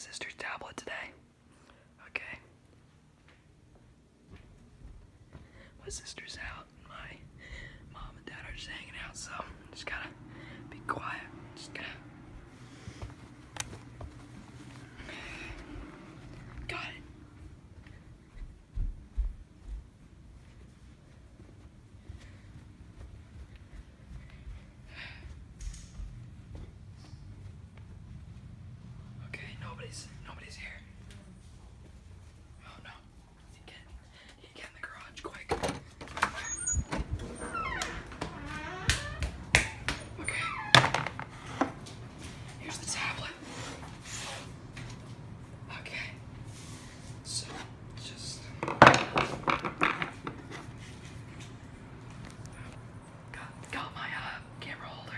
sister's tablet today. Okay. My sister's out. My mom and dad are just hanging out, so just gotta be quiet. Just gotta. Got it. Okay, nobody's here. Oh no. You get in the garage quick. Okay. Here's the tablet. Okay. So just got my camera holder.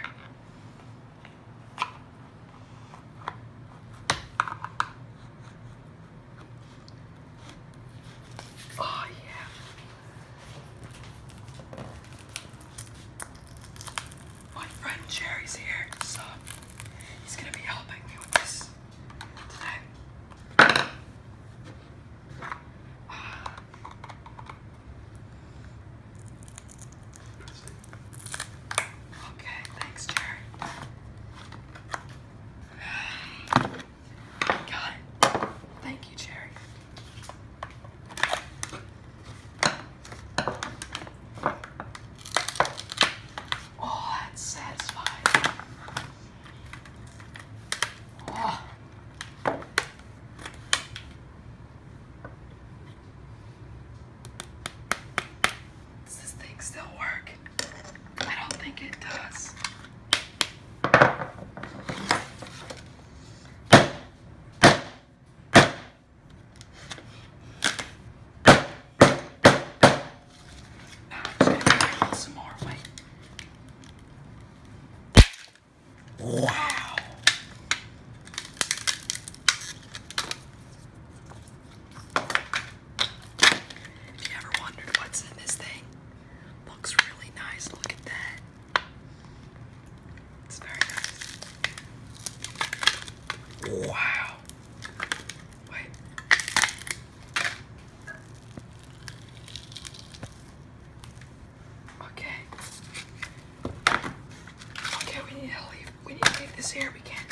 Oh yeah. My friend Jerry's here, so he's gonna be helping me with this today. Okay, thanks, Jerry. Got it. Thank you, Jerry. Oh, that's satisfying. Oh. Does this thing still work? I don't think it does. Now I'm just gonna try some more. Wait. Wow. If you ever wondered what's in this thing, looks really nice. Look at that. It's very nice. Wow. Wait. Okay. Okay, we need to leave this here. We can't